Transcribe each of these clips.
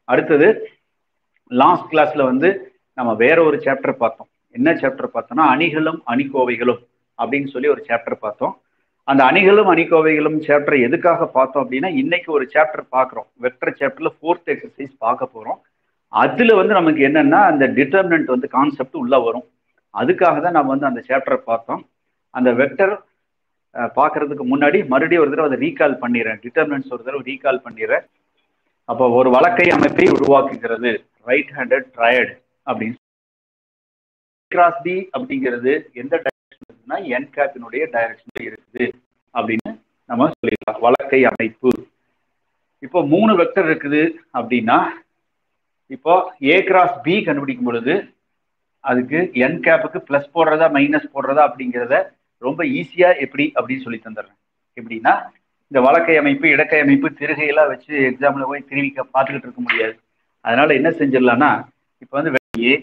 அடுத்தது லாஸ்ட் கிளாஸ்ல வந்து நம்ம வேற ஒரு சாப்டர் பார்த்தோம். என்ன சாப்டர் பார்த்தோம்னா அணிகளும் அணிக்கோவைகளும் அப்படின்னு சொல்லி ஒரு சாப்டர் பார்த்தோம். அந்த அணிகளும் அணிக்கோவைகளும் சாப்டர் எதுக்காக பார்த்தோம் அப்படின்னா இன்னைக்கு ஒரு சாப்டர் பார்க்குறோம். வெக்டர் சாப்டர்ல 4th எக்ஸசைஸ் பார்க்க போறோம். அதுல வந்து நமக்கு என்னன்னா அந்த டிட்டர்மினன்ட் வந்து கான்செப்ட் உள்ள வரும். அதுக்காக தான் நம்ம வந்து அந்த சாப்டரை பார்த்தோம். அந்த வெக்டர் பார்க்கறதுக்கு முன்னாடி மறுபடியும் ஒரு தடவை அதை ரீகால் பண்ணிடுறேன். டிட்டர்மினன்ட்ஸ் ஒரு தடவை ரீகால் பண்ணிடுறேன். அப்போ ஒரு வழக்கை அமைப்பை உருவாக்குகிறது ரைட் ஹேண்டட் ட்ரையட் அப்படின்னு. கிராஸ் பி அப்படிங்கிறது எந்த டைரக்ஷன் இருக்குன்னா என் கேப்பினுடைய டைரக்ஷன்ல இருக்குது அப்படின்னு நம்ம சொல்லிடலாம். வழக்கை அமைப்பு. இப்போ 3 வெக்டர் இருக்குது அப்படின்னா இப்போ ஏ கிராஸ் பி கண்டுபிடிக்கும் பொழுது அதுக்கு என் கேப்புக்கு பிளஸ் போடுறதா மைனஸ் போடுறதா அப்படிங்கிறத ரொம்ப ஈஸியா எப்படி அப்படின்னு சொல்லி தந்துடுறேன். எப்படின்னா இந்த வழக்கை அமைப்பு இடக்கை அமைப்பு திருகையெல்லாம் வச்சு எக்ஸாம்ல போய் திருவிக்க பார்த்துக்கிட்டு இருக்க முடியாது. அதனால என்ன செஞ்சிடலாம்னா இப்போ வந்து ஏ,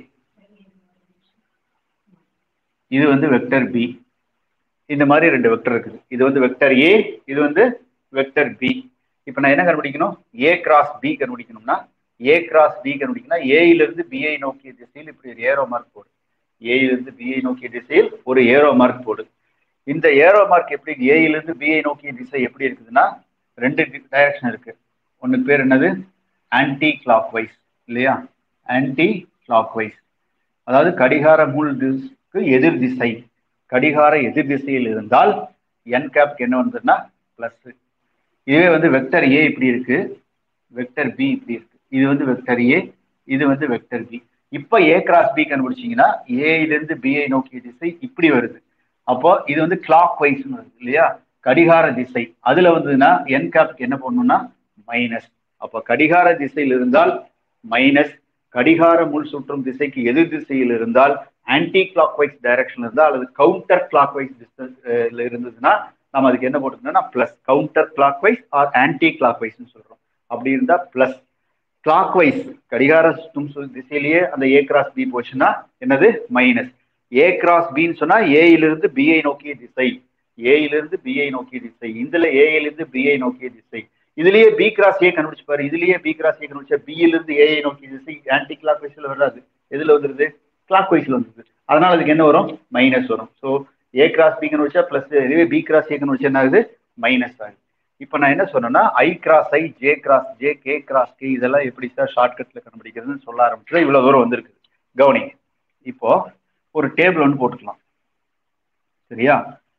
இது வந்து வெக்டர் பி, இந்த மாதிரி 2 வெக்டர் இருக்குது. இது வந்து வெக்டர் ஏ, இது வந்து வெக்டர் பி. இப்போ நான் என்ன கண்டுபிடிக்கணும்? ஏ கிராஸ் பி கண்டுபிடிக்கணும்னா ஏ கிராஸ் பி கண்டுபிடிக்கணும். ஏயிலிருந்து பிஐ நோக்கிய திசையில் இப்படி ஒரு ஏரோ மார்க் போடு. ஏயிலிருந்து பிஐ நோக்கிய திசையில் ஒரு ஏரோ மார்க் போடு. இந்த ஏரோ மார்க் எப்படி ஏயிலிருந்து பிஐ நோக்கிய திசை எப்படி இருக்குதுன்னா 2 டைரக்ஷன் இருக்கு. ஒன்று பேர் என்னது? ஆன்டி கிளாக் வைஸ் இல்லையா? ஆன்டி கிளாக் வைஸ், அதாவது கடிகார மூல் திசைக்கு எதிர் திசை. கடிகார எதிர் திசையில் இருந்தால் என் கேப் என்ன வந்ததுன்னா பிளஸ். இதுவே வந்து வெக்டர் ஏ இப்படி இருக்கு, வெக்டர் பி இப்படி இருக்கு. இது வந்து வெக்டர் ஏ, இது வந்து வெக்டர் பி. இப்ப ஏ கிராஸ் பி கண்டுபிடிச்சீங்கன்னா ஏயிலிருந்து பிஐ நோக்கிய திசை இப்படி வருது. அப்போ இது வந்து கிளாக் வைஸ் வருது இல்லையா? கடிகார திசை. அதுல வந்ததுன்னா என் கேப்க்கு என்ன பண்ணணும்னா மைனஸ். அப்போ கடிகார திசையில் இருந்தால் மைனஸ், கடிகார முள் சுற்றும் திசைக்கு எதிர் திசையில் இருந்தால் ஆன்டி கிளாக் வைஸ் டைரக்ஷன் இருந்தால் அல்லது கவுண்டர் கிளாக் வைஸ் இருந்ததுன்னா நம்ம அதுக்கு என்ன போட்டுக்கணும்னா plus. Counter clockwise or anti clock வைஸ்ன்னு சொல்றோம். அப்படி இருந்தா பிளஸ். கிளாக் வைஸ் கடிகார சுற்றும் திசையிலேயே அந்த ஏ கிராஸ் பி போச்சுன்னா என்னது மைனஸ். ஏ கிராஸ் பின்னு சொன்னா ஏயிலிருந்து பிஐ நோக்கிய திசை, ஏயிலிருந்து பிஐ நோக்கிய திசை. இதுல ஏயிலிருந்து பிஐ நோக்கிய திசை. இதுலயே பி கிராஸ் ஏ கண்டுபிடிச்சு பாரு. இதுலயே பி கிராஸ் ஏ கண்டுபிடிச்சா பியிலிருந்து ஏஐ நோக்கிய திசை ஆன்டி கிளாக் வைஸ்ல வராது. எதுல வந்துருது? கிளாக் வைஸ்ல வந்துருது. அதனால அதுக்கு என்ன வரும்? மைனஸ் வரும். ஸோ ஏ கிராஸ் பி கண்டுபிடிச்சா பிளஸ், இதுவே பி கிராஸ் ஏ கண்டுபிடிச்சா என்ன ஆகுது? மைனஸ் ஆகுது. இப்போ நான் என்ன சொன்னேன்னா I cross I, J cross J, K cross K இதெல்லாம் எப்படி சார் ஷார்ட்கட்ல கண்டுபிடிக்கிறதுன்னு சொல்ல ஆரம்பிச்சு இவ்வளவு தூரம் வந்திருக்கு. கவனிங்க. இப்போ ஒரு டேபிள் ஒன்று போட்டுக்கலாம். சரியா?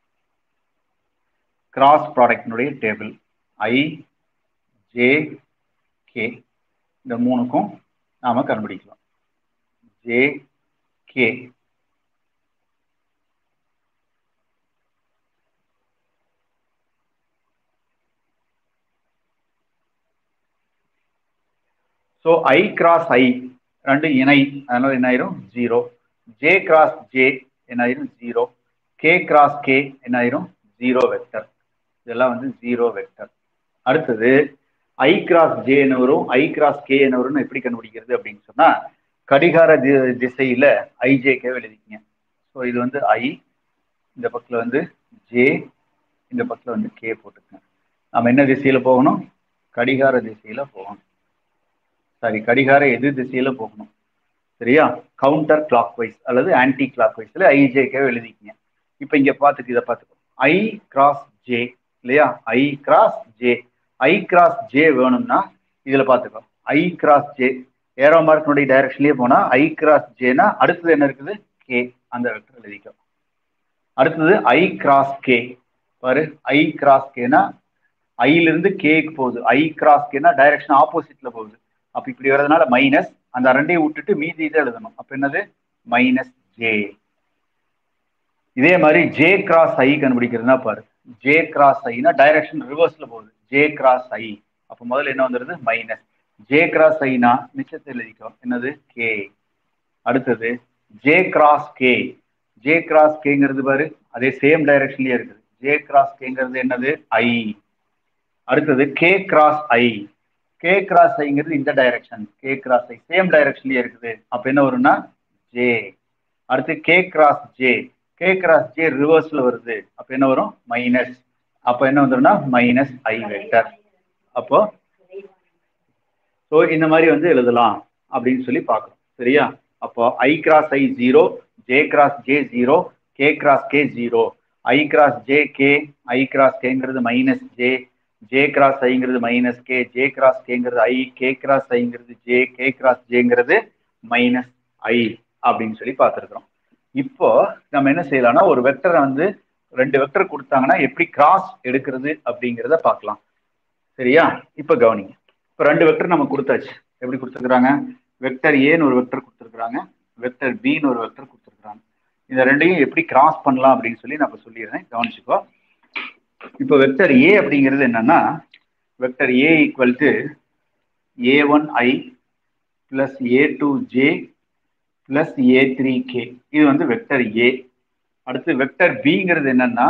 கிராஸ் ப்ராடக்டினுடைய டேபிள் ஐ, ஜே, கே இந்த 3க்கும் நாம கண்டுபிடிக்கலாம். J, K. So I cross I ரெண்டு இணை, அதனால என்ன ஆயிரும்? 0. ஜே கிராஸ் ஜே என்ன ஆயிரும்? 0. கே கிராஸ் கே என்ன ஆயிரும்? 0 வெக்டர். இதெல்லாம் வந்து 0 வெக்டர். அடுத்தது ஐ கிராஸ் ஜே என்ன வரும், ஐ கிராஸ் கே என்ன வரும்னு எப்படி கண்டுபிடிக்கிறது அப்படின்னு சொன்னா கடிகார திசையில ஐஜேகே எழுதிக்கங்க. ஸோ இது வந்து ஐ, இந்த பக்கத்துல வந்து ஜே, இந்த பக்கத்துல வந்து கே போட்டுக்கங்க. நம்ம என்ன திசையில போகணும்? கடிகார திசையில போகணும். சாரி, கடிகார எதிர் திசையில போகணும். சரியா? கவுண்டர் கிளாக் வைஸ் அல்லது ஆன்டி கிளாக் வைஸ்ல ஐஜேகே எழுதிக்கங்க. இப்போ இங்க பார்த்துட்டு இதை பார்த்துக்கோ. ஐ கிராஸ் ஜே இல்லையா? I cross J. I cross J வேணும்னா இதுல பார்த்துக்கோ. ஐ கிராஸ் ஜே ஏரோ மார்க்கினுடைய டைரக்ஷன்லயே போனா ஐ கிராஸ் ஜேனா அடுத்தது என்ன இருக்குது? கே. அந்த வெக்டர் எழுதிக்கோ. அடுத்தது ஐ கிராஸ் கே. பாரு, ஐ கிராஸ் கேனா ஐலிருந்து கேக்கு போகுது. ஐ கிராஸ் கேனா டைரக்ஷன் ஆப்போசிட்ல போகுது. அப்ப இப்படி வர்றதுனால மைனஸ், அந்த ரெண்டையும் விட்டுட்டு மீதி இதை எழுதணும். அப்ப என்னது? Minus J. இதே மாதிரி ஜே கிராஸ் ஐ கண்டுபிடிக்கிறதுனா பாரு, ஜே கிராஸ் ஐனா டைரக்ஷன் ரிவர்ஸ்ல போகுது. J cross I. அப்ப முதல்ல என்ன வந்துருது? மைனஸ். ஜே கிராஸ் ஐனா மிச்சத்தை எழுதிக்கோ. என்னது? கே. அடுத்தது J cross K. J cross கேங்கிறது பாரு அதே சேம் டைரக்ஷன்லயே இருக்குது. ஜே கிராஸ் கேங்கிறது என்னது? ஐ. அடுத்தது K cross I. K cross ஐங்கிறது இந்த direction. K cross I same டைரக்ஷன்லயே இருக்குது. அப்ப என்ன வரும்னா ஜே. அடுத்து K cross J. K cross J ரிவர்ஸ்ல வருது. அப்ப என்ன வரும்? மைனஸ். அப்ப என்ன வந்துரும்னா மைனஸ் ஐ வெக்டர். அப்போ ஸோ இந்த மாதிரி வந்து எழுதலாம் அப்படின்னு சொல்லி பார்க்கணும். சரியா? அப்போ I cross I 0, J cross J 0, K cross K 0, I cross J K, I cross Kங்கிறது மைனஸ் J, J கிராஸ் Iங்கிறது மைனஸ் K, J கிராஸ் Kங்கிறது I, K கிராஸ் Iங்கிறது J, K கிராஸ் Jங்கிறது மைனஸ் I அப்படின்னு சொல்லி பார்த்துருக்குறோம். இப்போ நம்ம என்ன செய்யலாம்னா ஒரு வெக்டரை வந்து ரெண்டு வெக்டர் கொடுத்தாங்கன்னா எப்படி கிராஸ் எடுக்கிறது அப்படிங்கிறத பார்க்கலாம். சரியா? இப்போ கவனிங்க. இப்போ ரெண்டு வெக்டர் நம்ம கொடுத்தாச்சு. எப்படி கொடுத்துருக்குறாங்க? வெக்டர் ஏன்னு ஒரு வெக்டர் கொடுத்துருக்குறாங்க, வெக்டர் பின்னு ஒரு வெக்டர் கொடுத்துருக்குறாங்க. இந்த ரெண்டையும் எப்படி கிராஸ் பண்ணலாம் அப்படின்னு சொல்லி நான் சொல்லிடுறேன், கவனிச்சுக்கோ. இப்போ வெக்டர் ஏ அப்படிங்கிறது என்னன்னா vector A equal to A1I plus A2J plus A3K. இது வந்து வெக்டர் ஏ. அடுத்து வெக்டர் பிங்கிறது என்னன்னா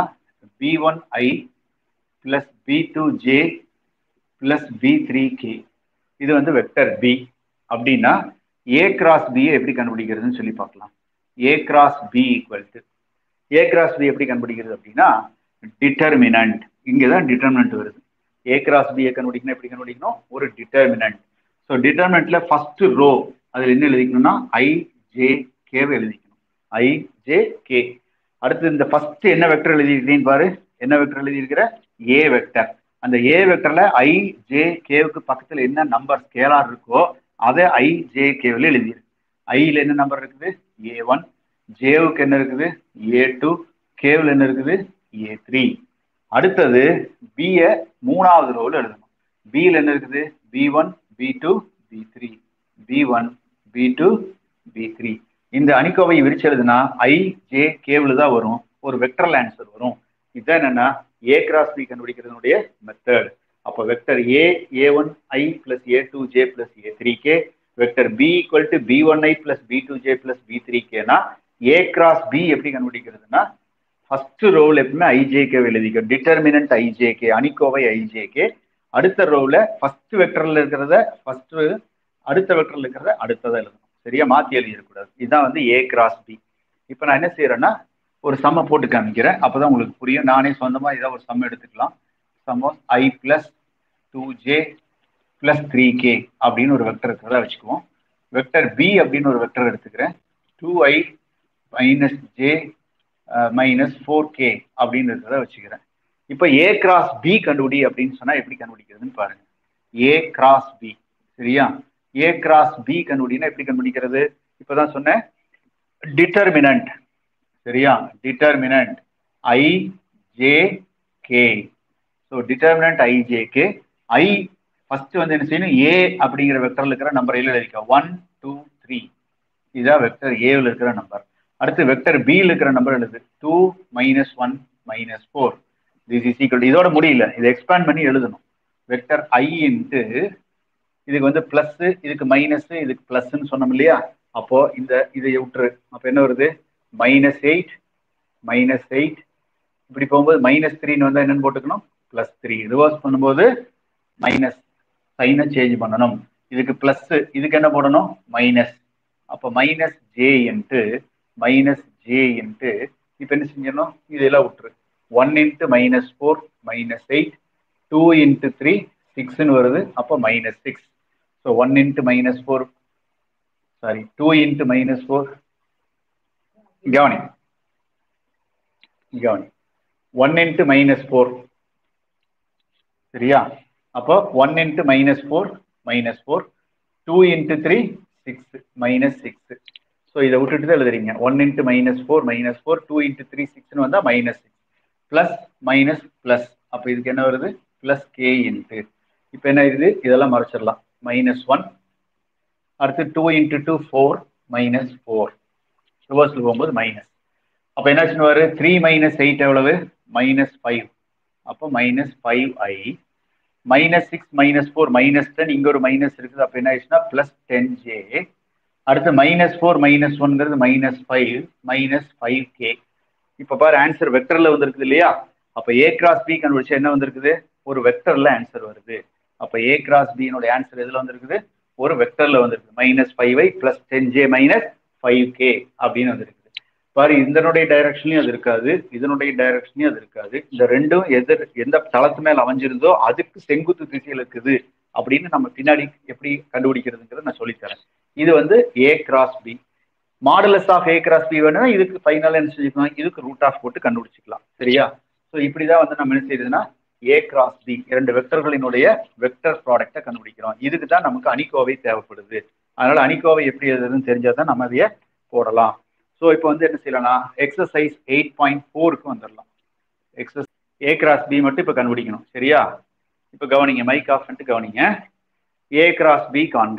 B1I plus B2J plus B3K. இது வந்து வெக்டர் பி. அப்படின்னா ஏ கிராஸ் பி எப்படி கண்டுபிடிக்கிறதுன்னு சொல்லி பார்க்கலாம். A cross B equal to A cross B எப்படி கண்டுபிடிக்கிறது அப்படின்னா டிட்டர்மினன்ட். இங்கே தான் டிட்டர்மினன்ட் வருது. ஏ கிராஸ் பியை கண்டுபிடிக்கணும், எப்படி கண்டுபிடிக்கணும்? ஒரு டிட்டர்மினன்ட். ஸோ டிட்டர்மினன்ட்ல ஃபர்ஸ்ட் ரோ அதில் என்ன எழுதிக்கணும்னா IJKவை எழுதிக்கணும். IJK. அடுத்து இந்த ஃபர்ஸ்ட் என்ன வெக்டர் எழுதிருக்கீங்கன்னு பாரு. என்ன வெக்டர் எழுதியிருக்கிற? A vector. அந்த ஏ வெக்டர்ல IJKவுக்கு பக்கத்தில் என்ன நம்பர் ஸ்கேலார் இருக்கோ அதை IJKவில் எழுதியிருக்கு. ஐல என்ன நம்பர் இருக்குது? A1. ஜேவுக்கு என்ன இருக்குது? A2. கேவில் என்ன இருக்குது? A3. அடுத்தது பியை மூணாவது ரோவில் எழுதணும். பியில் என்ன இருக்குது? B1, B2, B3. B1, B2, B3. இந்த அணிக்கோவை விரிச்சு எழுதுனா IJKவில் தான் வரும், ஒரு வெக்டரல் ஆன்சர் வரும். இதுதான் என்னன்னா ஏ கிராஸ் பி கண்டுபிடிக்கிறதுனுடைய மெத்தட். அப்போ vector A A1I plus A2J plus A3K, vector B equal to B1I plus B2J plus B3Kனா ஏ கிராஸ் பி எப்படி கண்டுபிடிக்கிறதுனா ஃபர்ஸ்ட் ரோவில் எப்பவுமே IJK எழுதிக்க, டிட்டர்மினன்ட் IJK, அணிக்கோவை IJK. அடுத்த ரோவில் ஃபர்ஸ்ட் வெக்டர்ல இருக்கிறத ஃபர்ஸ்ட், அடுத்த வெக்டர்ல இருக்கிறத அடுத்ததை எழுதணும். சரியா? மாற்றி எழுதிடக்கூடாது. இதுதான் வந்து ஏ கிராஸ் பி. இப்போ நான் என்ன செய்யறேன்னா ஒரு சம்மை போட்டு காமிக்கிறேன், அப்போதான் உங்களுக்கு புரியும். நானே சொந்தமாக ஏதாவது ஒரு சம் எடுத்துக்கலாம். சம்மோஸ் I plus 2J plus 3K அப்படின்னு ஒரு வெக்டர் இருக்கிறதா வச்சுக்குவோம். வெக்டர் பி அப்படின்னு ஒரு வெக்டர் எடுத்துக்கிறேன். 2I minus J minus 4K அப்படின்னு இருக்கிறத வச்சுக்கிறேன். இப்போ ஏ கிராஸ் பி கண்டுபிடி அப்படின்னு சொன்னா எப்படி கண்டுபிடிக்கிறதுன்னு பாருங்க. A cross B. சரியா? ஏ கிராஸ் பி கண்டுபிடினா எப்படி கண்டுபிடிக்கிறது? இப்போதான் சொன்னேன், டிட்டர்மினன்ட். சரியா? Determinant IJK. So determinant IJK. I first வந்து என்ன செய்யணும்? ஏ அப்படிங்கிற வெக்டர்ல இருக்கிற நம்பர் எழுதிக்க. 1, 2, 3. இதுதான் வெக்டர் ஏவில் இருக்கிற நம்பர். அடுத்து வெக்டர் பியில் இருக்கிற நம்பர் எழுது. 2 minus 1 minus 4. This is equal. இதோட முடியல, இதை எக்ஸ்பேண்ட் பண்ணி எழுதணும். வெக்டர் ஐ இன்ட்டு இதுக்கு வந்து பிளஸ், இதுக்கு மைனஸ், இதுக்கு பிளஸ்ன்னு சொன்னோம் இல்லையா? அப்போ இந்த இதை விட்டுரு. அப்போ என்ன வருது? -8 -8. இப்படி போகும்போது -3ன்னு வந்தால் என்னன்னு போட்டுக்கணும்? +3. ரிவர்ஸ் பண்ணும்போது மைனஸ் சைனை சேஞ்ச் பண்ணணும். இதுக்கு பிளஸ், இதுக்கு என்ன போடணும்? மைனஸ். அப்போ -J இன்ட்டு இப்போ என்ன செஞ்சிடணும்? இதெல்லாம் விட்டுரு. 1 இன்ட்டு -4 -8, 2 இன்ட்டு 3 6ன்னு வருது. அப்போ -6. ஸோ 1 இன்ட்டு -4, சாரி 2 இன்ட்டு -4, கவனி 1 இன்ட்டு -4. சரியா? அப்போ 1 இன்ட்டு -4 -4, 2 இன்ட்டு 3 6 -6. ஸோ இதை விட்டுட்டு தான் எழுதுறீங்க. 1 இன்ட்டு -4 -4, 2 இன்ட்டு 3 6ன்னு வந்தால் -6. Plus minus plus. அப்போ இதுக்கு என்ன வருது? +K into. இப்போ என்ன இது? இதெல்லாம் மறைச்சிடலாம். -1. அடுத்து 2 இன்ட்டு 2 4 -4. ரிவர்ஸில் போகும்போது மைனஸ். அப்போ என்னாச்சுன்னு வரு? 3 - 8 எவ்வளவு? -5. அப்போ -5I. -6 -4 -10. இங்கே ஒரு மைனஸ் இருக்குது. அப்போ என்ன ஆயிடுச்சுன்னா +10J. அடுத்து -4 -1ங்கிறது -5 -5K. இப்போ பாரு, ஆன்சர் வெக்டர்ல வந்திருக்குது இல்லையா? அப்போ ஏ கிராஸ் பி கண்டுபிடிச்சா என்ன வந்திருக்குது? ஒரு வெக்டர்ல ஆன்சர் வருது. அப்போ ஏ கிராஸ் பியினுடைய ஆன்சர் எதுல வந்திருக்குது? ஒரு வெக்டர்ல வந்திருக்கு. -5I +10J -5K அப்படின்னு வந்திருக்குது. பாரு, இதனுடைய டைரக்ஷன்லயும் அது இருக்காது, இதனுடைய டைரக்ஷன்லயும் அது இருக்காது. இந்த ரெண்டும் எந்த தளத்து மேல அமைஞ்சிருந்தோ அதுக்கு செங்குத்து திசையில் இருக்குது அப்படின்னு நம்ம பின்னாடி எப்படி கண்டுபிடிக்கிறதுங்கிறத நான் சொல்லித்தரேன். இது வந்து A cross B. Modulus of A cross B வேணும்னா இதுக்கு ஃபைனலாக என்ன செஞ்சுக்கலாம், இதுக்கு ரூட் ஆஃப் போட்டு கண்டுபிடிச்சிக்கலாம். சரியா? ஸோ இப்படிதான் வந்து நம்ம என்ன செய்யறதுன்னா ஏ கிராஸ் பி இரண்டு வெக்டர்களினுடைய வெக்டர் ப்ராடக்டை கண்டுபிடிக்கிறோம். இதுக்கு தான் நமக்கு அணிக்கோவை தேவைப்படுது. அதனால அணிக்கோவை எப்படி எழுதுறதுன்னு தெரிஞ்சாதான் நம்ம அதைய போடலாம். ஸோ இப்போ வந்து என்ன செய்யலாம், எக்ஸசைஸ் 8.4க்கு வந்துடலாம். எக்ஸசைஸ் ஏ கிராஸ் பி மட்டும் இப்போ கண்டுபிடிக்கணும். சரியா? இப்போ கவனிங்க, மைக் ஆஃப் பண்ணிட்டு கவனிங்க. ஏ கிராஸ் பி காண்க.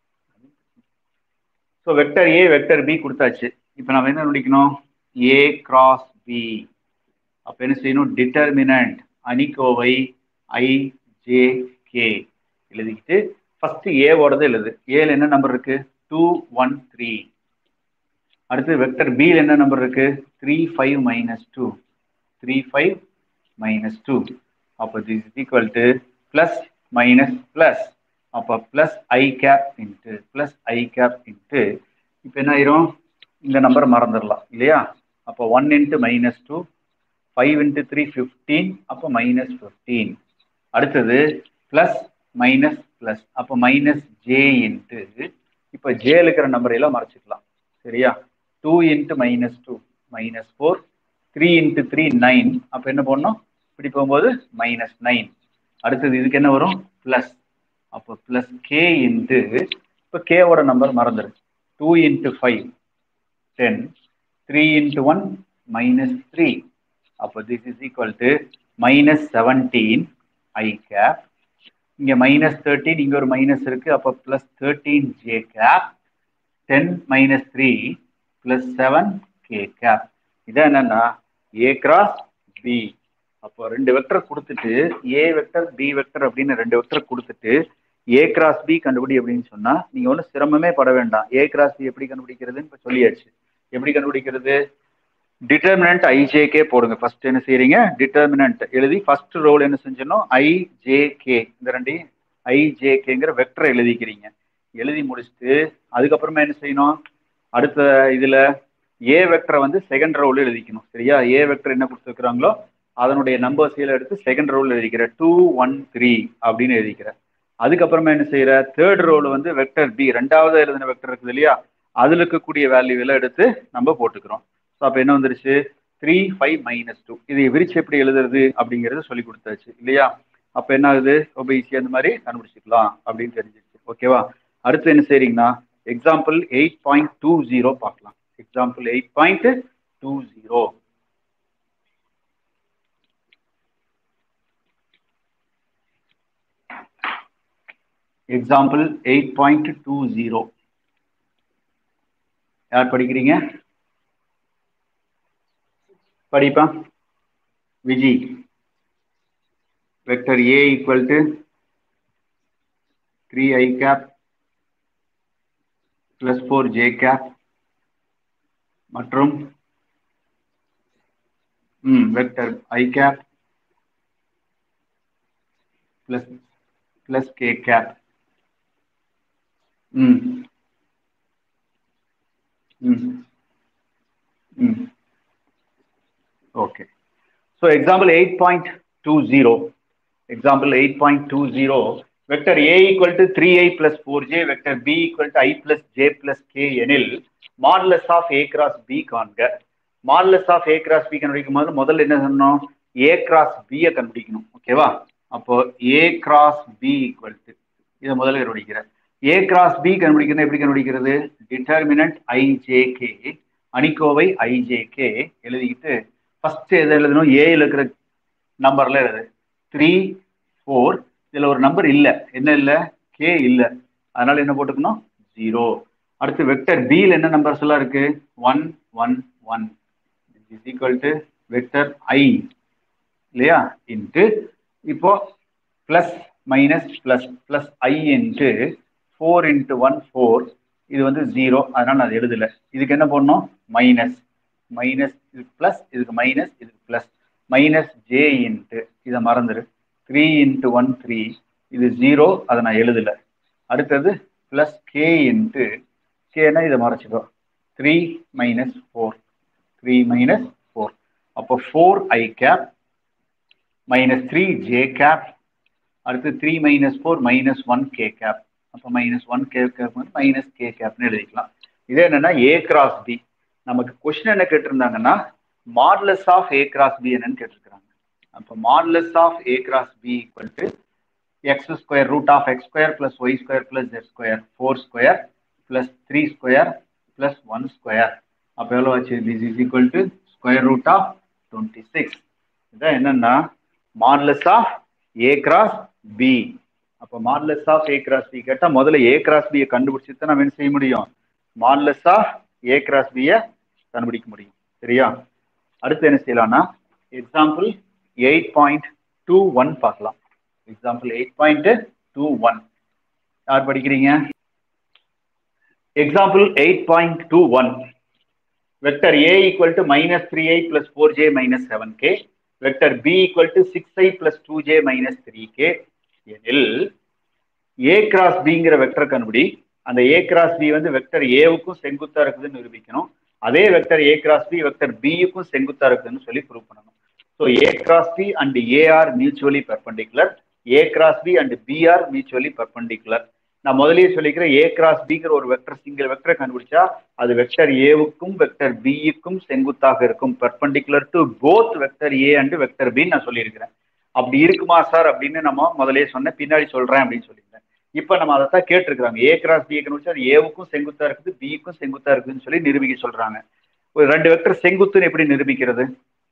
So vector A vector B கொடுத்தாச்சு. இப்போ நம்ம என்ன கண்டுபிடிக்கணும், ஏ கிராஸ் பி. அப்போ என்ன செய்யணும், டிட்டர்மினன்ட் அணிக்கோவை ஐ ஜே கே எழுதிக்கிட்டு ஃபர்ஸ்ட் ஏவோடது எழுது. ஏல என்ன நம்பர் இருக்கு, 2 1 3. அடுத்து வெக்டர் பி என்ன நம்பர் இருக்கு, 3 5 -2 3 5 -2. அப்போ this is equal to plus minus plus. அப்போ plus I cap into plus I cap into இப்போ என்ன ஆயிரும், இந்த நம்பர் மறந்துடலாம் இல்லையா? அப்போ 1 × -2 5 × 3 15. அப்போ -15. அடுத்தது பிளஸ் மைனஸ் பிளஸ். அப்போ மைனஸ் ஜே இன்ட்டு இப்போ ஜேல இருக்கிற நம்பர் எல்லாம் மறைச்சிக்கலாம். சரியா? 2 × -2 -4. 3 × 3 9. அப்போ என்ன பண்ணணும், இப்படி போகும்போது -9. அடுத்தது இதுக்கு என்ன வரும், பிளஸ். அப்போ பிளஸ் கே இன்ட்டு இப்போ கேவோட நம்பர் மறந்துரு. 2 × 5 10. 3 × 1 -3. அப்போ this is equal to -17 I cap. இங்க -13, இங்க ஒரு மைனஸ் இருக்கு. அப்போ plus 13 J cap. 10 - 3 plus 7 K cap. இதான் என்னன்னா ஏ கிராஸ் பி. அப்போ ரெண்டு வெக்டர் கொடுத்துட்டு ஏ வெக்டர் பி வெக்டர் அப்படின்னு ரெண்டு வெக்டர் கொடுத்துட்டு ஏ கிராஸ் பி கண்டுபிடி அப்படின்னு சொன்னா நீங்க ஒன்றும் சிரமமே பட வேண்டாம். ஏ கிராஸ் பி எப்படி கண்டுபிடிக்கிறதுன்னு இப்போ சொல்லியாச்சு. எப்படி கண்டுபிடிக்கிறது, டிட்டர்மினன்ட் ஐஜேகே போடுங்க. ஃபர்ஸ்ட் என்ன செய்யறீங்க, டிட்டர்மினன்ட் எழுதி ஃபர்ஸ்ட் ரோல் என்ன செஞ்சணும், ஐஜேகே. இந்த ரெண்டு ஐஜேகேங்கிற வெக்டரை எழுதிக்கிறீங்க. எழுதி முடிச்சுட்டு அதுக்கப்புறமா என்ன செய்யணும், அடுத்த இதுல ஏ வெக்டரை வந்து செகண்ட் ரோல் எழுதிக்கணும். சரியா? ஏ வெக்டர் என்ன கொடுத்துருக்காங்களோ அதனுடைய நம்பர்ஸ் எடுத்து செகண்ட் ரோல் எழுதிக்கிற 2 1 3 அப்படின்னு எழுதிக்கிற. அதுக்கப்புறமா என்ன செய்யற, தேர்ட் ரோல் வந்து வெக்டர் பி ரெண்டாவது எழுதின வெக்டர் இருக்குது இல்லையா, அதுல இருக்கக்கூடிய வேல்யூ எல்லாம் எடுத்து நம்ம போட்டுக்கிறோம். ஸோ அப்போ என்ன வந்துருச்சு, 3 5 -2. இதை விரிச்சு எப்படி எழுதுறது அப்படிங்கறத சொல்லி கொடுத்தாச்சு இல்லையா? அப்போ என்ன ஆகுது, ரொம்ப ஈஸியா இந்த மாதிரி கண்டுபிடிச்சிக்கலாம் அப்படின்னு தெரிஞ்சிச்சு. ஓகேவா? அடுத்து என்ன செய்றீங்கன்னா எக்ஸாம்பிள் 8.20 பார்க்கலாம். எக்ஸாம்பிள் 8.20. எக்ஸாம்பிள் 8.20 யார் படிக்கிறீங்க, படிப்பா Viji. Vector A equal to 3 I cap plus 4 J cap மற்றும் vector I cap plus K cap. Okay. So example 8.20. Example 8.20 vector A equal to 3i + 4j vector B equal to i + j + k எனில் modulus of A cross B காண்க. Modulus of A cross B கண்டுபிடிக்கும் போது முதல்ல என்ன சொன்னோம், ஏ cross பியை கண்டுபிடிக்கணும். ஓகேவா? அப்போ A cross B equal to இதை முதல்ல கண்டுபிடிக்கிறேன். ஏ கிராஸ் பி கண்டுபிடிக்கிறது எப்படி கண்டுபிடிக்கிறது, டிட்டர்மினன்ட் ஐஜேகே அணிக்கோவை ஐஜேகே எழுதிக்கிட்டு ஃபர்ஸ்ட் எதை எழுதணும், ஏல இருக்கிற நம்பர்ல எழுது. 3 4. இதுல ஒரு நம்பர் இல்ல, என்ன இல்ல, கே இல்ல. அதனால என்ன போட்டுக்கணும், 0. அடுத்து வெக்டர் பில என்ன நம்பர்ஸ் எல்லாம் இருக்கு, 1 1 1 is equal to vector I இல்லையா, இன்ட்டு இப்போ plus minus plus plus I into 4 × 1 4. இது வந்து 0, அதனால நான் அது எழுதல. இதுக்கு என்ன போடணும், மைனஸ் மைனஸ், இதுக்கு பிளஸ், இதுக்கு மைனஸ், இதுக்கு பிளஸ் மைனஸ் ஜே இன்ட்டு இதை மறந்துரு 3 × 1 3. இது 0, அதை நான் எழுதல. அடுத்தது பிளஸ் கே இன்ட்டு கேனா இதை மறைச்சிக்கோ 3 - 4 3 - 4. அப்போ 4 ஐ கேப் -3 ஜே கேப் அடுத்து 3 மைனஸ் 4 மைனஸ் 1 கே கேப். அப்போ மைனஸ் 1 கே கேப் வந்து மைனஸ் கே கேப்னு எழுதிக்கலாம். இதே என்னன்னா ஏ கிராஸ் பி. நமக்கு கொஸ்டின் என்ன கேட்டிருந்தாங்கன்னா modulus of A cross B என்னன்னு கேட்டிருக்காங்க. அப்போ modulus of A cross B equal to X square root of X square plus Y square plus Z square 4 square plus 3 square plus 1 square. அப்போ எவ்வளோ ஆச்சு? This is equal to square root of 26. இதான் என்னன்னா modulus of A cross B. அப்போ modulus of A cross B கேட்டால் முதல்ல ஏ cross பியை கண்டுபிடிச்சி தான் நம்ம என்ன செய்ய முடியும்? மாடுலஸ் ஆஃப் ஏ கிராஸ் பியை கண்டுபிடிக்க முடியும். சரியா? அடுத்து என்ன செய்யலாம்னா எக்ஸாம்பிள் 8.21 பார்க்கலாம். எக்ஸாம்பிள் 8.21 யார் படிக்கிறீங்க? Example 8.21 vector A equal to minus 3i plus 4j minus 7k vector B equal to 6i plus 2j minus 3k எனில் A cross Bங்கிற வெக்டர் கண்டுபிடி. அந்த A cross B வந்து வெக்டர் Aவுக்கும் செங்குத்தா இருக்குதுன்னு நிரூபிக்கணும். அதே vector A cross B vector Bக்கும் செங்குத்தா இருக்குதுன்னு சொல்லி ப்ரூவ் பண்ணணும். So A cross B and A are mutually perpendicular. A cross B and B are mutually perpendicular. நான் முதலே சொல்லிக்கிறேன் A cross Bங்கிற ஒரு வெக்டர் சிங்கிள் வெக்டரை கண்டுபிடிச்சா அது வெக்டர் Aவுக்கும் வெக்டர் Bக்கும் செங்குத்தாக இருக்கும். Perpendicular to both vector A and vector B நான் சொல்லியிருக்கிறேன். அப்படி இருக்குமா சார் அப்படின்னு நம்ம முதலே சொன்னேன், பின்னாடி சொல்றேன் அப்படின்னு சொல்லியிருந்தேன். இப்போ நம்ம அதை தான் கேட்டிருக்கிறாங்க. A கிராஸ் B கண்டுபிடிச்சா அது Aவுக்கும் செங்குத்தா இருக்குது, Bக்கும் செங்குத்தா இருக்குதுன்னு சொல்லி நிரூபிக்க சொல்றாங்க. ஒரு ரெண்டு வெக்டர் செங்குத்துன்னு எப்படி நிரூபிக்கிறது?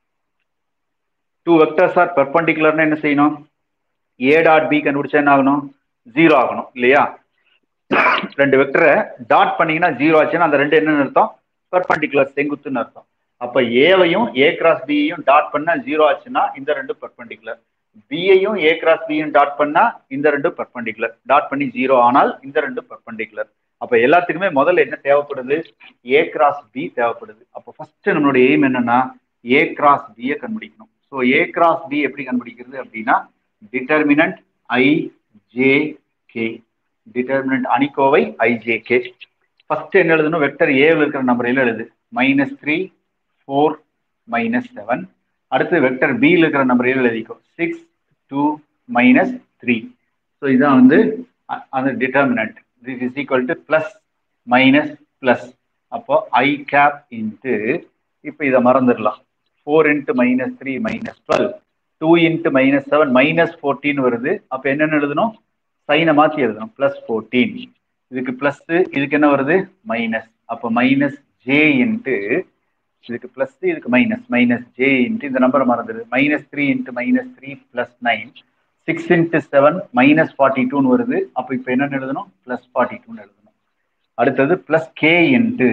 டூ வெக்டர்ஸ் ஆர் பெர்பெண்டிகுலர்னா என்ன செய்யணும்? A டாட் B கண்டுபிடிச்சா என்ன ஆகணும்? 0 ஆகணும் இல்லையா? ரெண்டு வெக்டரை டாட் பண்ணீங்கன்னா 0 ஆச்சுன்னா அந்த ரெண்டு என்ன அர்த்தம்? பெர்பெண்டிகுலர், செங்குத்துன்னு அர்த்தம். அப்ப ஏவையும் A கிராஸ் பியையும் டாட் பண்ணா 0 ஆச்சுன்னா இந்த ரெண்டு பெர்பெண்டிகுலர். பியையும் A கிராஸ் பியும் டாட் பண்ணா இந்த ரெண்டு பெர்பெண்டிகுலர். டாட் பண்ணி 0 ஆனால் இந்த ரெண்டு பெர்பெண்டிகுலர். அப்ப எல்லாத்துக்குமே முதல்ல என்ன தேவைப்படுது? A கிராஸ் B தேவைப்படுது. அப்போ ஃபர்ஸ்ட் நம்மளுடைய எய்ம் என்னன்னா A கிராஸ் பியை கண்டுபிடிக்கணும். ஸோ A கிராஸ் B எப்படி கண்டுபிடிக்கிறது அப்படின்னா determinant I J K. Determinant அணிக்கோவை IJK. ஃபர்ஸ்ட் என்ன எழுதணும்? வெக்டர் ஏவில் இருக்கிற நம்பர் எல்லாம் எழுது. -3 4 -7. அடுத்து வெக்டர் பியில் இருக்கிற நம்பர் எல்லாம் எழுதிக்கும். 6 2 -3. ஸோ இதுதான் வந்து அந்த determinant. This is equal to plus minus plus. அப்போ I கேப் இன்ட்டு, இப்போ இதை மறந்துடலாம். 4 × -3 -12, 2 × -7 -14 வருது. அப்போ என்னென்னு எழுதணும்? சைனை மாற்றி எழுதணும். +14. இதுக்கு பிளஸ், இதுக்கு என்ன வருது? மைனஸ். அப்போ மைனஸ் ஜே இன்ட்டு, இதுக்கு பிளஸ் இதுக்கு மைனஸ், மைனஸ் ஜே இன்ட்டு இந்த நம்பரை மறந்துடுது. -3 × -3 +9. 6 × 7 -42 வருது. அப்போ இப்போ என்னென்னு எழுதணும்? +42 எழுதணும். அடுத்தது +k இன்ட்டு,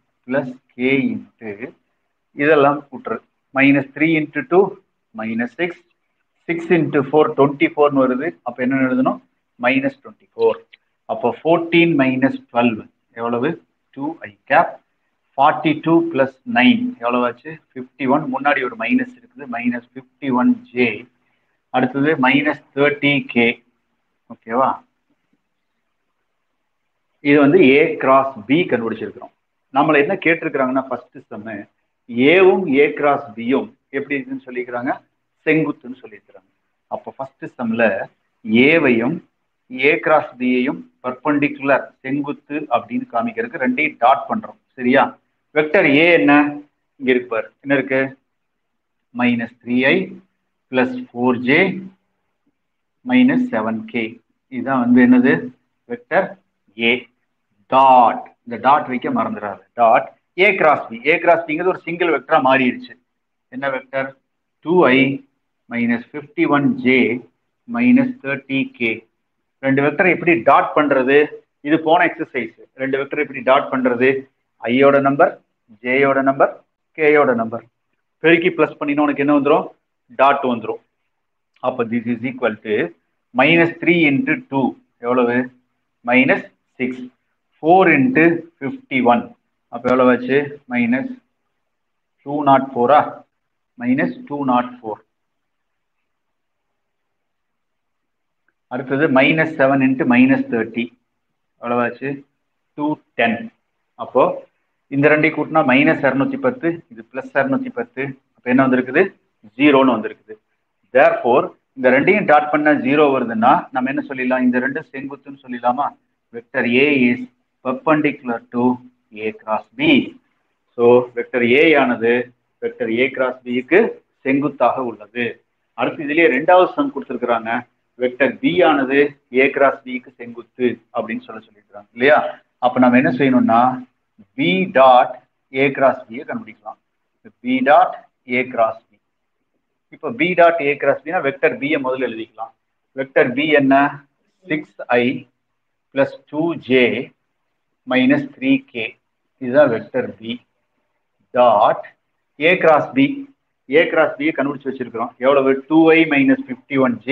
இதெல்லாம் கூட்டுறது. -3 × 2 -6. 6 × 4 24 வருது. அப்போ என்னென்னு எழுதணும்? -24. அப்போ 14 - 12 எவ்வளவு? 2i gap. 42 + 9 எவ்வளவு ஆச்சு? 51. முன்னாடி ஒரு மைனஸ் இருக்குது, -51j. அடுத்தது -30k. ஓகேவா? இது வந்து A கிராஸ் B கண்டுபிடிச்சிருக்கிறோம். நம்மள என்ன கேட்டிருக்கிறாங்கன்னா ஃபர்ஸ்ட் சம்மு ஏவும் A கிராஸ் பியும் எப்படி இருக்குன்னு சொல்லிக்கிறாங்க? செங்குத்துன்னு சொல்லியிருக்கிறாங்க. அப்போ ஃபர்ஸ்ட் சம்ல ஏவையும் A கிராஸ் பியையும் பர்பண்டிகுலர், செங்குத்து அப்படின்னு காமிக்கிறதுக்கு ரெண்டையும் டாட் பண்றோம். சரியா? வெக்டர் A என்ன இங்க இருக்கு பாரு, என்ன இருக்கு? -3i + 4j - 7k. இதுதான் வந்து என்னது? Vector A. டாட், இந்த டாட் வைக்க மறந்துடாது. Dot A cross B. A cross பிங்கிறது ஒரு சிங்கிள் வெக்டரா மாறிடுச்சு. என்ன வெக்டர்? 2i - 51j - 30k. ரெண்டு வெக்டரை எப்படி டாட் பண்றது? இது போன எக்ஸசைஸ். ரெண்டு வெக்டர் எப்படி டாட் பண்றது? ஐயோட நம்பர், ஜேயோட நம்பர், கேயோட நம்பர் பெருக்கி பிளஸ் பண்ணினா உனக்கு என்ன வந்துடும்? டாட் வந்துடும். அப்போ திஸ் இஸ் ஈக்குவல் டு -3 × 2 எவ்வளவு? -6. 4 × 51 அப்போ எவ்வளவு ஆச்சு? -204. -204. அடுத்தது -7 × -30 எவ்வளவாச்சு? 210. அப்போ இந்த ரெண்டை கூட்டினா -210, இது +210. அப்போ என்ன வந்திருக்குது? 0ன்னு வந்திருக்குது. தேர்ஃபோர் இந்த ரெண்டையும் டாட் பண்ண 0 வருதுன்னா நம்ம என்ன சொல்லிடலாம், இந்த ரெண்டு செங்குத்துன்னு சொல்லிடலாமா. Vector A is perpendicular to A cross B. So vector A ஆனது வெக்டர் ஏ கிராஸ் பிக்கு செங்குத்தாக உள்ளது. அடுத்து இதுலயே ரெண்டாவது சம் கொடுத்துருக்குறாங்க, வெக்டர் பி ஆனது ஏ கிராஸ் பிக்கு செங்குத்து அப்படின்னு சொல்லியிருக்காங்க இல்லையா. அப்ப நம்ம என்ன செய்யணும்னா பி டாட் ஏ கிராஸ் பியை கண்டுபிடிக்கலாம். B dot A cross B. இப்போ பி டாட் ஏ கிராஸ் பினா வெக்டர் பியை முதல்ல எழுதிக்கலாம். வெக்டர் பி என்ன, 6i plus 2j minus 3k. இதுதான் vector B dot A cross B. A cross பியை கண்டுபிடிச்சு வச்சிருக்கிறோம். எவ்வளவு, 2i minus 51j,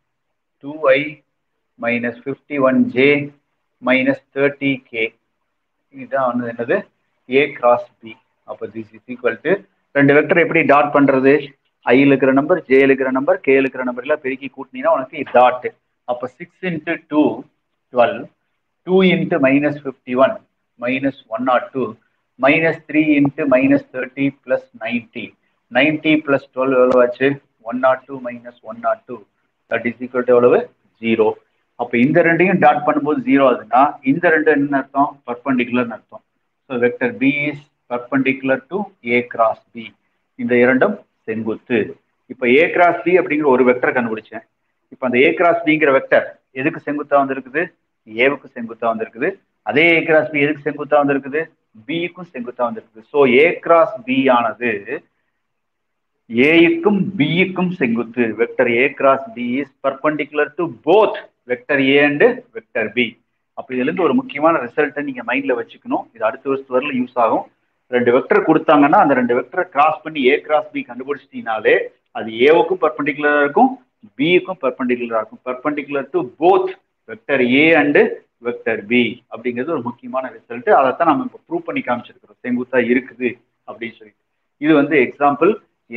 2i minus 51j minus 30k. இதுதான் வந்து என்னது, ஏ கிராஸ் பி. அப்போ திஸ் இஸ் ஈக்குவல் டு, ரெண்டு வெக்டர் எப்படி டாட் பண்றது, ஐயில் இருக்கிற நம்பர், ஜே இருக்கிற நம்பர், கே இருக்கிற நம்பர் எல்லாம் பெருக்கி கூட்டினீங்கன்னா உனக்கு டாட். அப்போ 6 into 2 12, 2 into minus 51 minus 102 minus 3 into minus 30 plus 90, 90 plus 12 எவ்வளவு ஆச்சு, 102 minus 102, that is equal to எவ்வளவு, 0. அப்போ இந்த ரெண்டையும் டாட் பண்ணும்போது 0 ஆகுதுன்னா இந்த ரெண்டு என்ன அர்த்தம், பர்பெண்டிகுலர்னு அர்த்தம். So vector B is perpendicular to A cross B. இந்த இரண்டும் செங்குத்து. இப்போ ஏ கிராஸ் பி அப்படிங்கிற ஒரு வெக்டர் கண்டுபிடிச்சேன். இப்போ அந்த ஏ கிராஸ் பிங்கிற வெக்டர் எதுக்கு செங்குத்தா வந்திருக்குது, ஏவுக்கு செங்குத்தா வந்திருக்குது. அதே ஏ கிராஸ் பி எதுக்கு செங்குத்தா வந்திருக்குது, பிக்கும் செங்குத்தா வந்திருக்குது. ஸோ ஏ கிராஸ் பி ஆனது ஏக்கும் பிக்கும் செங்குத்து. Vector A cross B is perpendicular to both vector A and vector B. அப்போ இதுல இருந்து ஒரு முக்கியமான ரிசல்ட்டை நீங்க மைண்ட்ல வச்சுக்கணும். இது அடுத்த வருஷத்து வரல யூஸ் ஆகும். ரெண்டு வெக்டர் கொடுத்தாங்கன்னா அந்த ரெண்டு வெக்டரை கிராஸ் பண்ணி ஏ கிராஸ் பி கண்டுபிடிச்சிட்டீங்கனாலே அது ஏவுக்கும் பர்பெண்டிகுலரா இருக்கும், பிக்கும் பர்பெண்டிகுலரா இருக்கும். Perpendicular to both vector A and vector B அப்படிங்கிறது ஒரு முக்கியமான ரிசல்ட். அதைத்தான் நம்ம இப்போ ப்ரூவ் பண்ணி காமிச்சிருக்கிறோம், செங்குத்தா இருக்குது அப்படின்னு சொல்லிட்டு. இது வந்து எக்ஸாம்பிள்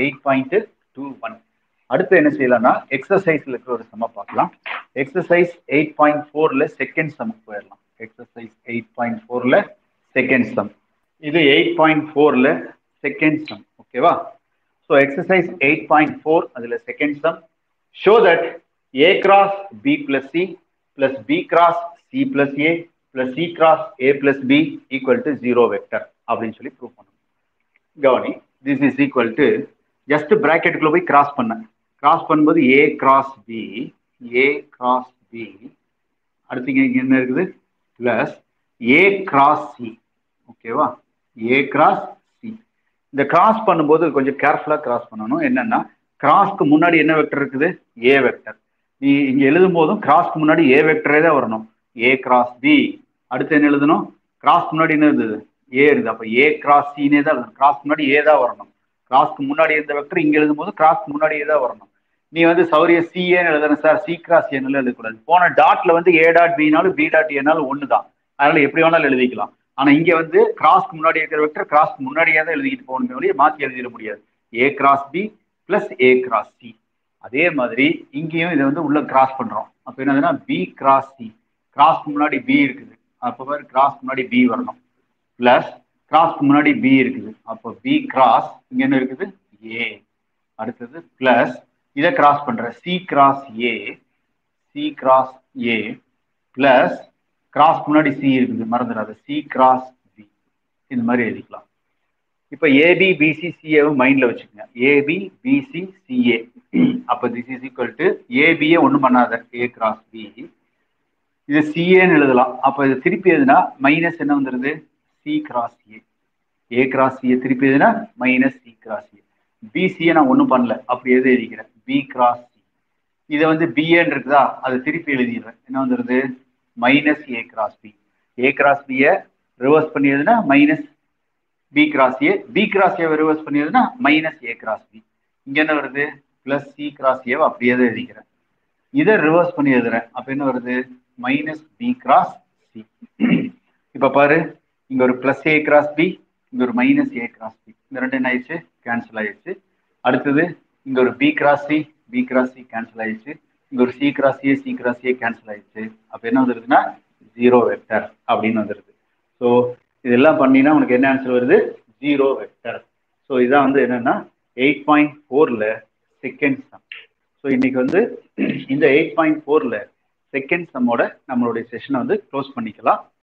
8.21. அடுத்து என்ன செய்யலாம்னா எக்ஸசைஸ்ல இருக்கிற ஒரு சம பார்க்கலாம். எக்ஸசைஸ் 8.4ல செகண்ட் சம்க்கு போயிடலாம். எக்ஸசைஸ் 8.4ல செகண்ட் சம். இது 8.4ல செகண்ட் சம். ஓகேவா. ஸோ எக்ஸசைஸ் 8.4 அதுல second sum. Show that A cross B plus C plus B cross C plus A plus C cross A plus B equal to 0 vector அப்படின்னு சொல்லி prove பண்ணணும். கவனி, this is equal to just பிராக்கெட்டுக்குள்ள போய் cross பண்ண, cross பண்ணும்போது A cross B, A cross B, அடுத்து இங்க என்ன இருக்குது பிளஸ் ஏ கிராஸ் சி. ஓகேவா, ஏ கிராஸ் சி. இந்த கிராஸ் பண்ணும்போது கொஞ்சம் கேர்ஃபுல்லா கிராஸ் பண்ணணும். என்னன்னா கிராஸ்க்கு முன்னாடி என்ன வெக்டர் இருக்குது, ஏ வெக்டர். நீ இங்க எழுதும் போதும் கிராஸ்க்கு முன்னாடி ஏ வெக்டரே தான் வரணும். ஏ கிராஸ் பி, அடுத்து என்ன எழுதணும், கிராஸ் முன்னாடி என்ன இருந்தது, ஏ இருக்குது. அப்ப ஏ கிராஸ் சினே தான், கிராஸ் முன்னாடி ஏ தான் வரணும். கிராஸ்க்கு முன்னாடி இருந்த வெக்டர் இங்க எழுதும் போது கிராஸ்க்கு முன்னாடியே தான் வரணும். நீ வந்து சௌரிய சிஏன்னு எழுதணும் சார், சி கிராஸ் ஏன்னு எழுதக்கூடாது. போன டாட்ல வந்து ஏ டாட் பினாலும் பி டாட் ஏனாலும் ஒன்று தான், அதனால எப்படி வேணாலும் எழுதிக்கலாம். ஆனா இங்க வந்து கிராஸ்க்கு முன்னாடி இருக்கிற வெக்டர் கிராஸ்க்கு முன்னாடியே தான் எழுதிக்கிட்டு போகணுமே ஒழிய மாற்றி எழுதிட முடியாது. A cross B plus A cross C. அதே மாதிரி இங்கேயும் இதை வந்து உள்ள கிராஸ் பண்றோம். அப்ப என்னதுன்னா பி கிராஸ் சி, கிராஸ்க்கு முன்னாடி பி இருக்குது, அப்போ கிராஸ்க்கு முன்னாடி பி வரணும். பிளஸ் கிராஸ்க்கு முன்னாடி பி இருக்குது, அப்போ பி கிராஸ் இங்க என்ன இருக்குது ஏ. அடுத்தது பிளஸ் இதை கிராஸ் பண்ற C cross A, C cross A plus கிராஸ்க்கு முன்னாடி சி இருக்குது மறந்துடாது, சி கிராஸ் பி. இந்த மாதிரி எழுதிக்கலாம். இப்போ ஏபி பிசி சிஏவும் மைண்ட்ல வச்சுக்கோங்க. AB BC CA. அப்போ திஸ் இஸ் ஈக்குவல் டு ஏபியே ஒன்றும் பண்ணாத ஏ கிராஸ் பி, இது சிஏன்னு எழுதலாம். அப்போ இது திருப்பி எதுனா மைனஸ் என்ன வந்துடுது, C cross A. A cross CA திருப்பி எதுனா மைனஸ் சி கிராஸ் ஏ. பிசியை நான் ஒன்றும் பண்ணல, அப்படி எது எழுதிக்கிறேன் பி கிராஸ் சி. இதை வந்து பிஏன்னு இருக்குதா, அதை திருப்பி எழுதிடுறேன். என்ன வந்துடுது minus A cross B. A cross பியை ரிவர்ஸ் பண்ணியதுன்னா minus B cross A, B cross ஏவை ரிவர்ஸ் பண்ணியதுன்னா மைனஸ் ஏ கிராஸ் பி. இங்க என்ன வருது பிளஸ் சி கிராஸ் ஏவை அப்படியே தான் எழுதிக்கிறேன். இதை ரிவர்ஸ் பண்ணி எழுதுறேன். அப்ப என்ன வருது மைனஸ் பி கிராஸ் சி. இப்ப பாரு, இங்க ஒரு பிளஸ் ஏ கிராஸ் பி, இங்க ஒரு மைனஸ் ஏ கிராஸ் பி. இந்த ரெண்டு என்ன ஆயிடுச்சு, கேன்சல் ஆயிடுச்சு. அடுத்தது இங்க ஒரு B cross C, B cross C cancel ஆயிடுச்சு. இங்க ஒரு C cross A, C cross A cancel ஆயிடுச்சு. அப்ப என்ன வந்துருதுன்னா 0 வெக்டர் அப்படின்னு வந்துருது. ஸோ இதெல்லாம் பண்ணினா உனக்கு என்ன ஆன்சர் வருது, 0 வெக்டர். ஸோ இதான் வந்து என்னன்னா 8.4ல செகண்ட் சம். ஸோ இன்னைக்கு வந்து இந்த 8.4ல செகண்ட் சம்மோட நம்மளுடைய செஷனை வந்து க்ளோஸ் பண்ணிக்கலாம்.